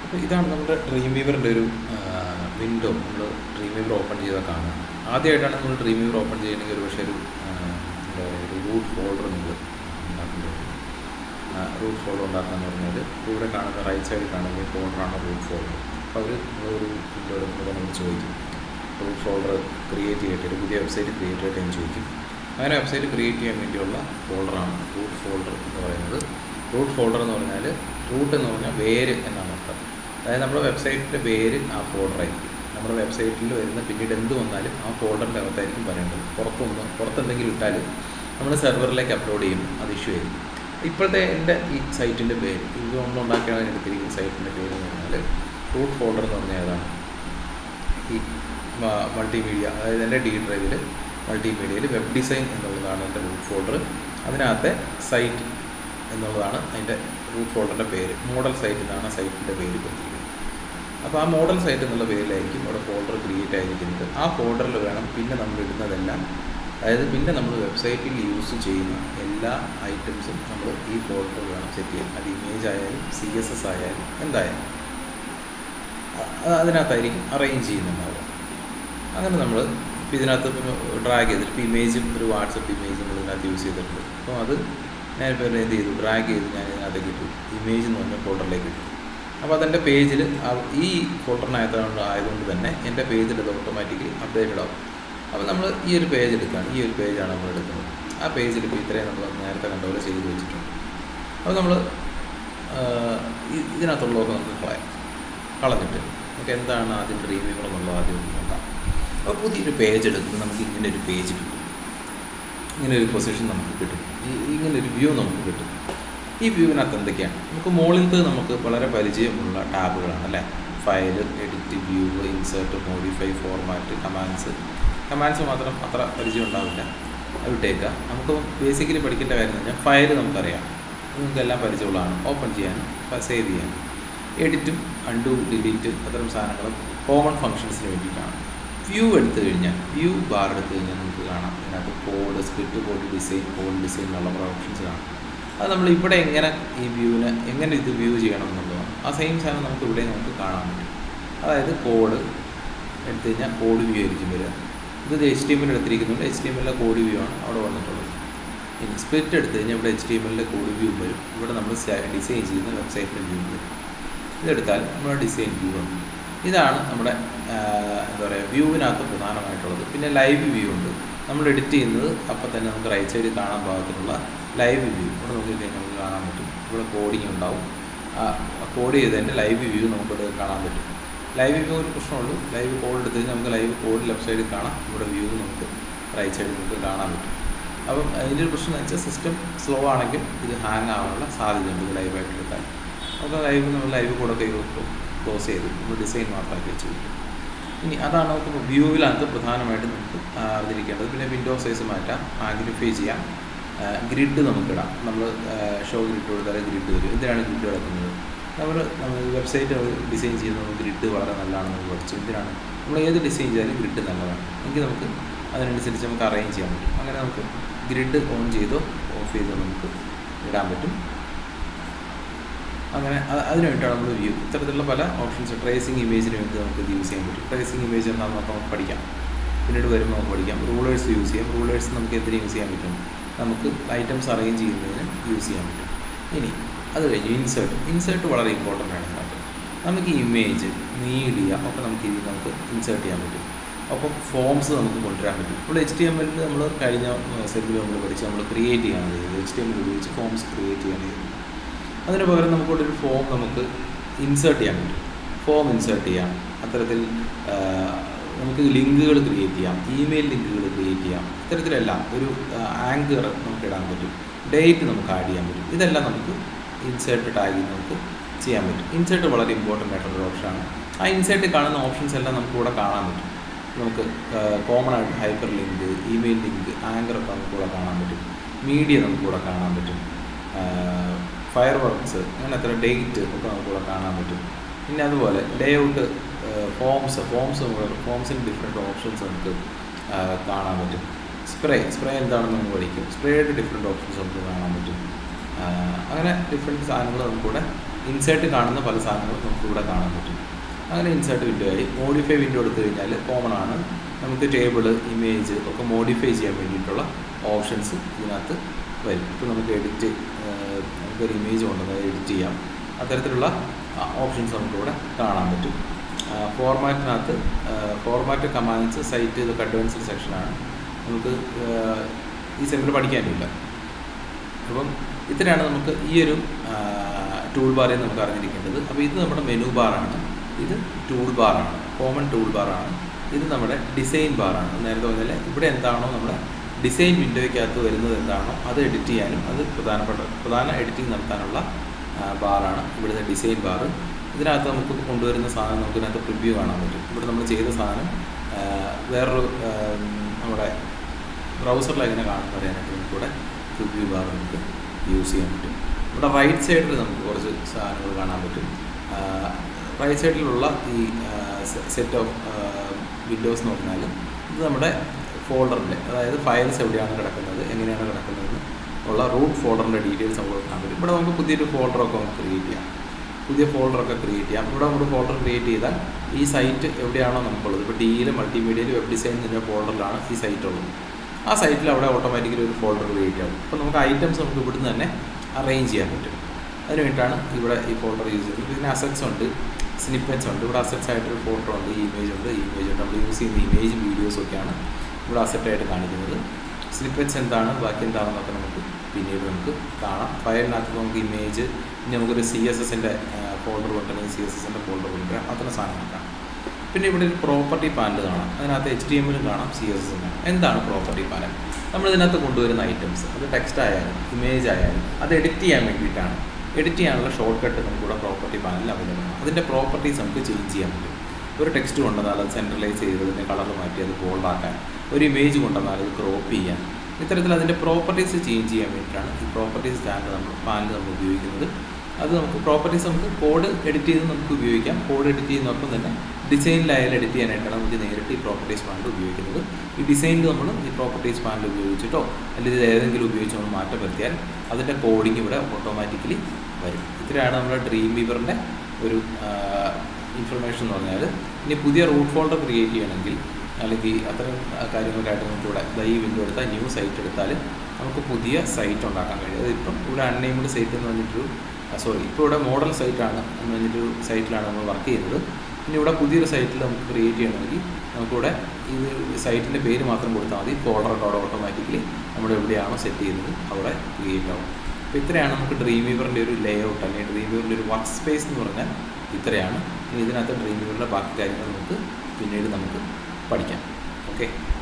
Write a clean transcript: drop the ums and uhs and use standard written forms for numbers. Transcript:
ഇതാണ് നമ്മുടെ ഡ്രീം വീവറിൻ്റെ ഒരു വിൻഡോ. നമ്മൾ ഡ്രീം വീവർ ഓപ്പൺ ചെയ്താൽ കാണാം. ആദ്യമായിട്ടാണ് നമ്മൾ ഡ്രീം വീവർ ഓപ്പൺ ചെയ്യണമെങ്കിൽ ഒരു പക്ഷേ ഒരു റൂട്ട് ഫോൾഡർ നിങ്ങൾ ഉണ്ടാക്കേണ്ടി വരും. റൂട്ട് ഫോൾഡർ ഉണ്ടാക്കുകയെന്ന് പറഞ്ഞാൽ ഇവിടെ കാണുന്ന റൈറ്റ് സൈഡിൽ കാണുന്ന ഫോൾഡറാണ് റൂട്ട് ഫോൾഡർ. അപ്പോൾ അവർ നമ്മളൊരു വിൻഡോ എടുക്കുമ്പോൾ നമ്മൾ ചോദിക്കും റൂട്ട് ഫോൾഡർ ക്രിയേറ്റ് ചെയ്തിട്ട് ഒരു പുതിയ വെബ്സൈറ്റ് ക്രിയേറ്റ് ചെയ്തിട്ട് എന്ന് ചോദിക്കും. അങ്ങനെ വെബ്സൈറ്റ് ക്രിയേറ്റ് ചെയ്യാൻ വേണ്ടിയുള്ള ഫോൾഡറാണ് റൂട്ട് ഫോൾഡർ എന്ന് പറയുന്നത്. റൂട്ട് ഫോൾഡർ എന്ന് പറഞ്ഞാൽ റൂട്ട് എന്ന് പറഞ്ഞാൽ വേര് എന്നാണ് അർത്ഥം. അതായത് നമ്മുടെ വെബ്സൈറ്റിൻ്റെ പേര് ആ ഫോൾഡറായിരിക്കും. നമ്മുടെ വെബ്സൈറ്റിൽ വരുന്ന പിന്നീട് എന്ത് വന്നാലും ആ ഫോൾഡറിൻ്റെ അകത്തായിരിക്കും പറയേണ്ടത്. പുറത്തെന്തെങ്കിലും ഇട്ടാൽ നമ്മൾ സെർവറിലേക്ക് അപ്ലോഡ് ചെയ്യും, അത് ഇഷ്യൂ ചെയ്യും. ഇപ്പോഴത്തെ എൻ്റെ ഈ സൈറ്റിൻ്റെ പേര് ഇതുകൊണ്ടുണ്ടാക്കിയാണ് എടുത്തിരിക്കുന്ന സൈറ്റിൻ്റെ പേര് എന്ന് പറഞ്ഞാൽ റൂട്ട് ഫോൾഡർ എന്ന് പറഞ്ഞാൽ ഏതാണ് ഈ മൾട്ടിമീഡിയ, അതായത് എൻ്റെ ഡി ഡ്രൈവിൽ മൾട്ടിമീഡിയയിൽ വെബ് ഡിസൈൻ എന്നുള്ളതാണ് എൻ്റെ റൂട്ട് ഫോൾഡർ. അതിനകത്തെ സൈറ്റ് എന്നുള്ളതാണ് അതിൻ്റെ റൂട്ട് ഫോൾഡറിൻ്റെ പേര്. മോഡൽ സൈറ്റ് എന്നാണ് സൈറ്റിൻ്റെ പേര് കൊടുത്തിരിക്കുന്നത്. അപ്പോൾ ആ മോഡൽ സൈറ്റ് എന്നുള്ള പേരിലായിരിക്കും അവിടെ ഫോൾഡർ ക്രിയേറ്റ് ആയിരിക്കുന്നത്. ആ ഫോൾഡറിൽ വേണം പിന്നെ നമ്മൾ ഇടുന്നതെല്ലാം, അതായത് പിന്നെ നമ്മൾ വെബ്സൈറ്റിൽ യൂസ് ചെയ്യുന്ന എല്ലാ ഐറ്റംസും നമ്മൾ ഈ ഫോൾഡറിൽ വേണം സെറ്റ് ചെയ്യാൻ. അത് ഇമേജ് ആയാലും CSS ആയാലും എന്തായാലും അതിനകത്തായിരിക്കും അറേഞ്ച് ചെയ്യുന്നുണ്ടാവുക. അങ്ങനെ നമ്മൾ ഇപ്പോൾ ഇതിനകത്ത് ഡ്രാഗ് ചെയ്തിട്ട് ഇപ്പോൾ ഇമേജും ഒരു വാട്സപ്പ് ഇമേജും നമ്മൾ ഇതിനകത്ത് യൂസ് ചെയ്തിട്ടുണ്ട്. അപ്പോൾ അത് ഞാനിപ്പോൾ എന്ത് ചെയ്തു, ഡ്രാഗ് ചെയ്ത് ഞാൻ ഇതിനകത്തേക്ക് ഇട്ടു, ഇമേജ് എന്ന് പറഞ്ഞ ഫോൾഡറിലേക്ക് ഇട്ടു. അപ്പോൾ അതെൻ്റെ പേജിൽ ഈ ഫോൾഡറിനകത്ത് ആയതുകൊണ്ട് തന്നെ എൻ്റെ പേജിൽ അത് ഓട്ടോമാറ്റിക്കലി അപ്ഡേറ്റഡ് ആവും. അപ്പോൾ നമ്മൾ ഈ ഒരു പേജ് എടുക്കുകയാണ്, ഈ ഒരു പേജാണ് നമ്മൾ എടുക്കുന്നത്. ആ പേജിൽ ഇപ്പോൾ ഇത്രയും നമ്മൾ നേരത്തെ കണ്ടപോലെ ചെയ്ത് വെച്ചിട്ടുണ്ട്. അപ്പോൾ നമ്മൾ ഇതിനകത്തുള്ളതൊക്കെ നമുക്ക് കളഞ്ഞിട്ട് നമുക്ക് എന്താണ് ആദ്യം ഡ്രീം വീവർ എന്നുള്ളത് ആദ്യം നോക്കാം. അപ്പോൾ പുതിയൊരു പേജ് എടുക്കുമ്പോൾ നമുക്ക് ഇങ്ങനെ ഒരു പേജ് കിട്ടും, ഇങ്ങനെ ഒരു പൊസിഷൻ നമുക്ക് കിട്ടും, ഇങ്ങനെ ഒരു വ്യൂ നമുക്ക് കിട്ടും. ഈ വ്യൂവിനകത്ത് എന്തൊക്കെയാണ് നമുക്ക് മുകളിലത്തെ നമുക്ക് വളരെ പരിചയമുള്ള ടാബുകളാണ് അല്ലേ. File, edit, view, insert, modify, format, commands മാത്രം അത്ര പരിചയം ഉണ്ടാവില്ല, അത് വിട്ടേക്കുക. നമുക്ക് ബേസിക്കലി പഠിക്കേണ്ട കാര്യം എന്ന് പറഞ്ഞാൽ ഫയൽ നമുക്കറിയാം, നമുക്കെല്ലാം പരിചയമുള്ളതാണ്. ഓപ്പൺ ചെയ്യാനും സേവ് ചെയ്യാനും എഡിറ്റും അൺഡു ഡിലീറ്റ് അത്തരം സാധനങ്ങളും കോമൺ ഫങ്ഷൻസിന് വേണ്ടിയിട്ടാണ്. വ്യൂ എടുത്തു കഴിഞ്ഞാൽ വ്യൂ ബാർ എടുത്തു കഴിഞ്ഞാൽ നമുക്ക് കാണാം ഇതിനകത്ത് code, split code, design, code design എന്നുള്ള ഓപ്ഷൻസ് കാണാം. അത് നമ്മൾ ഇവിടെ എങ്ങനെ ഈ വ്യൂവിനെ എങ്ങനെ ഇത് വ്യൂ ചെയ്യണം എന്നുള്ളതാണ്. ആ സെയിം സാധനം നമുക്ക് ഇവിടെ നമുക്ക് കാണാൻ പറ്റും. അതായത് കോഡ് എടുത്തു കഴിഞ്ഞാൽ കോഡ് വ്യൂ ആയിരിക്കും വരിക. ഇത് HTML എടുത്തിരിക്കുന്നുണ്ട്, HTML കോഡ് വ്യൂ ആണ് അവിടെ വന്നിട്ടുള്ളത്. ഇനി സ്പ്ലിറ്റ് എടുത്തു കഴിഞ്ഞാൽ ഇവിടെ HTML കോഡ് വ്യൂ വരും. ഇവിടെ നമ്മൾ ഡിസൈൻ ചെയ്യുന്ന വെബ്സൈറ്റിൻ്റെ വ്യൂ വരും. ഇതെടുത്താൽ നമ്മുടെ ഡിസൈൻ വ്യൂ ഉണ്ട്. ഇതാണ് നമ്മുടെ എന്താ പറയുക വ്യൂവിനകത്ത് പ്രധാനമായിട്ടുള്ളത്. പിന്നെ ലൈവ് വ്യൂ ഉണ്ട്, നമ്മൾ എഡിറ്റ് ചെയ്യുന്നത് അപ്പോൾ തന്നെ നമുക്ക് റൈറ്റ് സൈഡിൽ കാണാൻ പാകത്തിലുള്ള ലൈവ് വ്യൂ ഇവിടെ നോക്കിക്കഴിഞ്ഞാൽ നമുക്ക് കാണാൻ പറ്റും. ഇവിടെ കോഡിങ് ഉണ്ടാവും, കോഡ് ചെയ്തതിൻ്റെ ലൈവ് വ്യൂ നമുക്കിവിടെ കാണാൻ പറ്റും. ലൈവ് വ്യൂ ഒരു പ്രശ്നമുള്ളൂ, ലൈവ് കോഡ് എടുത്ത് കഴിഞ്ഞാൽ നമുക്ക് ലൈവ് കോഡ് ലെഫ്റ്റ് സൈഡിൽ കാണാം, ഇവിടെ വ്യൂ നമുക്ക് റൈറ്റ് സൈഡിൽ നമുക്ക് കാണാൻ പറ്റും. അപ്പം അതിൻ്റെ ഒരു പ്രശ്നം എന്ന് വെച്ചാൽ സിസ്റ്റം സ്ലോ ആണെങ്കിൽ ഇത് ഹാങ് ആവാനുള്ള സാധ്യതയുണ്ട്. ഇത് ലൈവായിട്ട് എടുത്താൽ നമുക്ക് നമ്മൾ ലൈവ് കോഡൊക്കെ ക്ലോസ് ചെയ്ത് നമ്മൾ ഡിസൈൻ മാത്രമാക്കി വെച്ച്. ഇനി അതാണ് നമുക്ക് വ്യൂവിനകത്ത് പ്രധാനമായിട്ടും നമുക്ക് അറിഞ്ഞിരിക്കേണ്ടത്. പിന്നെ വിൻഡോ സൈസ് മാറ്റാം, മാഗ്നിഫൈ ചെയ്യാം, ഗ്രിഡ് നമുക്കിടാം. നമ്മൾ ഷോ ഗ്രിഡ് കൊടുത്താൽ ഗ്രിഡ് വരും. എന്തിനാണ് ഗ്രിഡ് കിടക്കുന്നത്? നമ്മൾ വെബ്സൈറ്റ് ഡിസൈൻ ചെയ്യുന്നത് ഗ്രിഡ് വളരെ നല്ലതാണെന്ന് നമ്മൾ പഠിച്ചു. എന്തിനാണ് നമ്മൾ ഏത് ഡിസൈൻ ചെയ്താലും ഗ്രിഡ് നല്ലതാണ് എങ്കിൽ നമുക്ക് അതിനനുസരിച്ച് നമുക്ക് അറേഞ്ച് ചെയ്യാൻ പറ്റും. അങ്ങനെ നമുക്ക് ഗ്രിഡ് ഓൺ ചെയ്തോ ഓഫ് ചെയ്തോ നമുക്ക് ഇടാൻ പറ്റും. അങ്ങനെ അതിന് വേണ്ടിയിട്ടാണ് നമ്മൾ വ്യൂ. ഇത്തരത്തിലുള്ള പല ഓപ്ഷൻസ് ട്രേസിങ് ഇമേജിന് വേണ്ടി നമുക്ക് ഇത് യൂസ് ചെയ്യാൻ പറ്റും. ട്രേസിങ് ഇമേജ് എന്താണെന്ന് നമുക്ക് പഠിക്കാം, പിന്നീട് വരുമ്പോൾ നമുക്ക് പഠിക്കാം. റൂളേഴ്സ് യൂസ് ചെയ്യാം. റൂളേഴ്സ് നമുക്ക് എന്തിനു യൂസ് ചെയ്യാൻ പറ്റും? നമുക്ക് ഐറ്റംസ് അറേഞ്ച് ചെയ്യുന്നതിന് യൂസ് ചെയ്യാൻ പറ്റും. ഇനി അത് കഴിഞ്ഞ് ഇൻസേർട്ട് വളരെ ഇമ്പോർട്ടൻ്റ് ആണ്. നമുക്ക് ഇമേജ്, മീഡിയ ഒക്കെ നമുക്ക് ഇൻസേർട്ട് ചെയ്യാൻ പറ്റും. അപ്പം ഫോംസ് നമുക്ക് കൊണ്ടുവരാൻ പറ്റും. ഇവിടെ HTML നമ്മൾ കഴിഞ്ഞ സെറ്റിൽ നമ്മൾ പഠിച്ച് നമ്മൾ ക്രിയേറ്റ് ചെയ്യാൻ ചെയ്തത് HTML ഉപയോഗിച്ച് ഫോംസ് ക്രിയേറ്റ് ചെയ്യാൻ ചെയ്തത്. അതിന് പകരം നമുക്കിവിടെ ഒരു ഫോം നമുക്ക് ഇൻസേർട്ട് ചെയ്യാൻ പറ്റും. ഫോം ഇൻസേർട്ട് ചെയ്യാം. അത്തരത്തിൽ നമുക്ക് ലിങ്കുകൾ ക്രിയേറ്റ് ചെയ്യാം, ഇമെയിൽ ലിങ്കുകൾ ക്രിയേറ്റ് ചെയ്യാം. ഇത്തരത്തിലെല്ലാം ഒരു ആങ്കർ നമുക്ക് ഇടാൻ പറ്റും, ഡേറ്റ് നമുക്ക് ആഡ് ചെയ്യാൻ പറ്റും. ഇതെല്ലാം നമുക്ക് ഇൻസേർട്ട് ടാഗിൽ നമുക്ക് ചെയ്യാൻ പറ്റും. ഇൻസേർട്ട് വളരെ ഇമ്പോർട്ടൻ്റ് ആയിട്ടുള്ള ഓപ്ഷനാണ്. ആ ഇൻസേർട്ടിൽ കാണുന്ന ഓപ്ഷൻസ് എല്ലാം നമുക്ക് ഇവിടെ കാണാൻ പറ്റും. നമുക്ക് കോമൺ ആയിട്ട് ഹൈപ്പർ ലിങ്ക്, ഇമെയിൽ ലിങ്ക്, ആങ്കറൊക്കെ നമുക്കിവിടെ കാണാൻ പറ്റും. മീഡിയ നമുക്കിവിടെ കാണാൻ പറ്റും. ഫയർ വർക്ക്സ്, അങ്ങനെ എത്ര ഡേറ്റ് ഒക്കെ നമുക്കിവിടെ കാണാൻ പറ്റും. പിന്നെ അതുപോലെ ലേഔട്ട്, ഫോംസിന് ഡിഫറെൻറ്റ് ഓപ്ഷൻസ് നമുക്ക് കാണാൻ പറ്റും. സ്പ്രേ എന്താണെന്ന് നമുക്ക് പഠിക്കും. സ്പ്രേയുടെ ഡിഫറെൻറ്റ് ഓപ്ഷൻസ് നമുക്ക് കാണാൻ പറ്റും. അങ്ങനെ ഡിഫറെൻറ്റ് സാധനങ്ങൾ നമുക്കിവിടെ ഇൻസേർട്ട് കാണുന്ന പല സാധനങ്ങളും നമുക്കിവിടെ കാണാൻ പറ്റും. അങ്ങനെ ഇൻസേർട്ട് വിൻഡോ ആയി. മോഡിഫൈ വിൻഡോ എടുത്തു കഴിഞ്ഞാൽ കോമൺ ആണ്, നമുക്ക് ടേബിൾ, ഇമേജ് ഒക്കെ മോഡിഫൈ ചെയ്യാൻ വേണ്ടിയിട്ടുള്ള ഓപ്ഷൻസ് ഇതിനകത്ത് വരും. ഇപ്പോൾ നമുക്ക് നമുക്കൊരു ഇമേജ് കൊണ്ടുവന്ന് എഡിറ്റ് ചെയ്യാം. അത്തരത്തിലുള്ള ഓപ്ഷൻസ് നമുക്കിവിടെ കാണാൻ പറ്റും. ഫോർമാറ്റിനകത്ത് ഫോർമാറ്റ് കമാൻഡ്സ്, സൈറ്റ്, ഇതൊക്കെ അഡ്വാൻസ്ഡ് സെക്ഷനാണ്, നമുക്ക് ഈ സെമിൽ പഠിക്കാനില്ല. അപ്പം ഇത്രയാണ് നമുക്ക് ഈ ഒരു ടൂൾ ബാറിൽ നമുക്ക് അറിഞ്ഞിരിക്കേണ്ടത്. അപ്പോൾ ഇത് നമ്മുടെ മെനു ബാറാണ്, ഇത് ടൂൾ ബാറാണ്, കോമൺ ടൂൾ ബാറാണ്. ഇത് നമ്മുടെ ഡിസൈൻ ബാറാണ്. നേരത്തെ പറഞ്ഞാൽ ഇവിടെ എന്താണോ നമ്മുടെ ഡിസൈൻ വിൻഡോയ്ക്കകത്ത് വരുന്നത് എന്താണോ അത് എഡിറ്റ് ചെയ്യാനും അത് പ്രധാന എഡിറ്റിംഗ് നടത്താനുള്ള ബാറാണ് ഇവിടുത്തെ ഡിസൈൻ ബാറ്. ഇതിനകത്ത് നമുക്ക് കൊണ്ടുവരുന്ന സാധനം നമുക്ക് ഇതിനകത്ത് പ്രിവ്യൂ കാണാൻ പറ്റും. ഇവിടെ നമ്മൾ ചെയ്ത സാധനം വേറൊരു നമ്മുടെ ബ്രൗസറിൽ എങ്ങനെ കാണുന്ന പറയാനായിട്ട് നമുക്കിവിടെ പ്രിവ്യൂ ബാർ നമുക്ക് യൂസ് ചെയ്യാൻ പറ്റും. ഇവിടെ റൈറ്റ് സൈഡിൽ നമുക്ക് കുറച്ച് സാധനങ്ങൾ കാണാൻ പറ്റും. റൈറ്റ് സൈഡിലുള്ള ഈ സെറ്റ് ഓഫ് വിൻഡോസ് എന്ന് പറഞ്ഞാൽ ഇത് നമ്മുടെ ഫോൾഡറിൻ്റെ, അതായത് ഫയൽസ് എവിടെയാണ് കിടക്കുന്നത്, എങ്ങനെയാണ് കിടക്കുന്നതെന്ന് ഉള്ള റൂട്ട് ഫോൾഡറിൻ്റെ ഡീറ്റെയിൽസ് നമുക്ക് കാണാൻ പറ്റും. ഇവിടെ നമുക്ക് പുതിയൊരു ഫോൾഡറൊക്കെ നമുക്ക് ക്രിയേറ്റ് ചെയ്യാം, പുതിയ ഫോൾഡറൊക്കെ ക്രിയേറ്റ് ചെയ്യാം. ഇവിടെ നമുക്ക് ഫോൾഡർ ക്രിയേറ്റ് ചെയ്താൽ ഈ സൈറ്റ് എവിടെയാണോ നമുക്കുള്ളത്, ഇപ്പോൾ ഡിയിൽ, മൾട്ടിമീഡിയയിൽ, വെബ് ഡിസൈൻ എന്ന ഫോൾഡറിലാണ് ഈ സൈറ്റ് ഉള്ളത്. ആ സൈറ്റിൽ അവിടെ ഓട്ടോമാറ്റിക്കലി ഒരു ഫോൾഡർ ക്രിയേറ്റ് ആവും. അപ്പോൾ നമുക്ക് ഐറ്റംസ് നമുക്ക് ഇവിടുന്ന് തന്നെ അറേഞ്ച് ചെയ്യാൻ പറ്റും. അതിന് വേണ്ടിയിട്ടാണ് ഇവിടെ ഈ ഫോൾഡർ യൂസ് ചെയ്യുന്നത്. പിന്നെ അസറ്റ്സ് ഉണ്ട്, സ്നിപ്പെറ്റ്സ് ഉണ്ട്. ഇവിടെ അസറ്റ്സ് ആയിട്ടൊരു ഫോട്ടോ ഉണ്ട്, ഇമേജ് ഉണ്ട്. നമ്മൾ യൂസ് ചെയ്യുന്ന ഇമേജും വീഡിയോസൊക്കെയാണ് ഇവിടെ അസറ്റായിട്ട് കാണിക്കുന്നത്. സ്നിപ്പെറ്റ്സ് എന്താണ്, ബാക്കി എന്താണെന്നൊക്കെ നമുക്ക് പിന്നീട് നമുക്ക് കാണാം. ഫയലിനകത്ത് നമുക്ക് ഇമേജ്, ഇനി നമുക്കൊരു CSSൻ്റെ ഫോൾഡർ കൊണ്ടുവരുന്നത് CSSൻ്റെ ഫോൾഡർ കൊണ്ടുവരാം, അത്തരം സാധനങ്ങൾ കാണാം. പിന്നെ ഇവിടെ ഒരു പ്രോപ്പർട്ടി പാനൽ കാണാം, അതിനകത്ത് HTML കാണാം, CSS കാണാം. എന്താണ് പ്രോപ്പർട്ടി പാനൽ? നമ്മളിതിനകത്ത് കൊണ്ടുവരുന്ന ഐറ്റംസ്, അത് ടെക്സ്റ്റ് ആയാലും ഇമേജ് ആയാലും അത് എഡിറ്റ് ചെയ്യാൻ വേണ്ടിയിട്ടാണ്. എഡിറ്റ് ചെയ്യാനുള്ള ഷോർട്ട് കട്ട് നമുക്കിവിടെ പ്രോപ്പർട്ടി പാനലിൽ അവൈലബിൾ ആണ്. അതിൻ്റെ പ്രോപ്പർട്ടീസ് നമുക്ക് ചേഞ്ച് ചെയ്യാൻ പറ്റും. ഒരു ടെക്സ്റ്റ് കൊണ്ടുവന്നാൽ അത് സെൻട്രലൈസ് ചെയ്ത് അതിൻ്റെ കളർ മാറ്റി അത് ബോൾഡാക്കാൻ, ഒരു ഇമേജ് കൊണ്ടുവന്നാൽ അത് ക്രോപ്പ് ചെയ്യാൻ, ഇത്തരത്തിൽ അതിൻ്റെ പ്രോപ്പർട്ടീസ് ചേഞ്ച് ചെയ്യാൻ വേണ്ടിയിട്ടാണ് ഈ പ്രോപ്പർട്ടീസ് പാനൽ നമ്മൾ ഉപയോഗിക്കുന്നത്. അത് നമുക്ക് പ്രോപ്പർട്ടീസ് നമുക്ക് കോഡ് എഡിറ്റ് ചെയ്ത് നമുക്ക് ഉപയോഗിക്കാം. കോഡ് എഡിറ്റ് ചെയ്യുന്നതോടൊപ്പം തന്നെ ഡിസൈനിലായാലും എഡിറ്റ് ചെയ്യാനായിട്ടാണ് നമുക്ക് നേരിട്ട് ഈ പ്രോപ്പർട്ടീസ് പാനൽ ഉപയോഗിക്കുന്നത്. ഈ ഡിസൈനിൽ നമ്മൾ ഈ പ്രോപ്പർട്ടീസ് പാനൽ ഉപയോഗിച്ചിട്ടോ അല്ലെങ്കിൽ ഏതെങ്കിലും ഉപയോഗിച്ച് നമ്മൾ മാറ്റം വരുത്തിയാൽ അതിൻ്റെ കോഡിങ് ഇവിടെ ഓട്ടോമാറ്റിക്കലി വരും. ഇത്രയാണ് നമ്മുടെ ഡ്രീം വീവറിൻ്റെ ഒരു ഇൻഫർമേഷൻ എന്ന് പറഞ്ഞാൽ. ഇനി പുതിയ റൂട്ട് ഫോൾഡർ ക്രിയേറ്റ് ചെയ്യണമെങ്കിൽ അല്ലെങ്കിൽ അത്തരം കാര്യങ്ങൾക്കായിട്ട് നമുക്കിവിടെ ഈ വിൻഡോ എടുത്താൽ ന്യൂ സൈറ്റ് എടുത്താൽ നമുക്ക് പുതിയ സൈറ്റ് ഉണ്ടാക്കാൻ കഴിയും. അതിപ്പം ഇവിടെ അൺനെയിംഡ് സൈറ്റ് എന്ന് പറഞ്ഞിട്ടൊരു ഇപ്പോൾ ഇവിടെ മോഡൽ സൈറ്റാണ് എന്ന് പറഞ്ഞിട്ടൊരു സൈറ്റിലാണ് നമ്മൾ വർക്ക് ചെയ്യുന്നത്. ഇനി ഇവിടെ പുതിയൊരു സൈറ്റിൽ നമുക്ക് ക്രിയേറ്റ് ചെയ്യണമെങ്കിൽ നമുക്കിവിടെ ഈ സൈറ്റിൻ്റെ പേര് മാത്രം കൊടുത്താൽ മതി. ഫോൾഡറൊക്കെ അവിടെ ഓട്ടോമാറ്റിക്കലി നമ്മൾ എവിടെയാണോ സെറ്റ് ചെയ്യുന്നത് അവിടെ ക്രിയേറ്റ് ആവും. അപ്പോൾ ഇത്രയാണ് നമുക്ക് ഡ്രീം വീവറിൻ്റെ ഒരു ലേ ഔട്ട് അല്ലെങ്കിൽ ഡ്രീം വീവറിൻ്റെ ഒരു വർക്ക് സ്പേസ് എന്ന് പറഞ്ഞാൽ ഇത്രയാണ്. ഇനി ഇതിനകത്ത് ഡ്രീം വീവറിൻ്റെ ബാക്കി കാര്യങ്ങൾ നമുക്ക് പിന്നീട് നമുക്ക് പഠിക്കാം. ഓക്കെ.